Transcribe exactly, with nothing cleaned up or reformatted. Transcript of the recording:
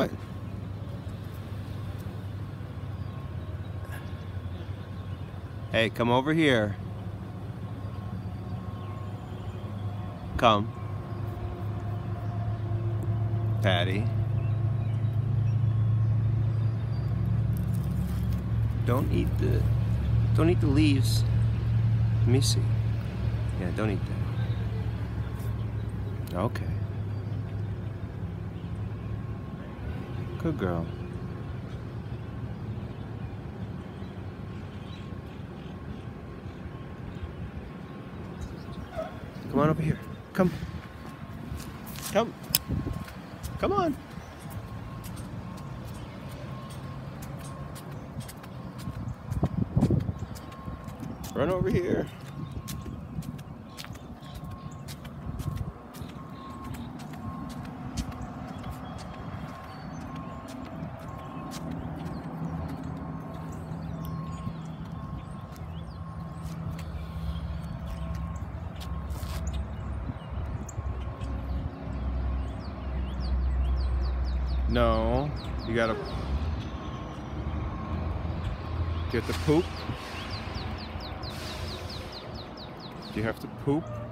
doing? Hey, come over here. Come. Patty. Don't eat the don't eat the leaves. Let me see. Yeah, don't eat that. Okay. Good girl. Come on over here. Come. Come. Come on. Run over here. No, you gotta get the poop. Do you have to poop?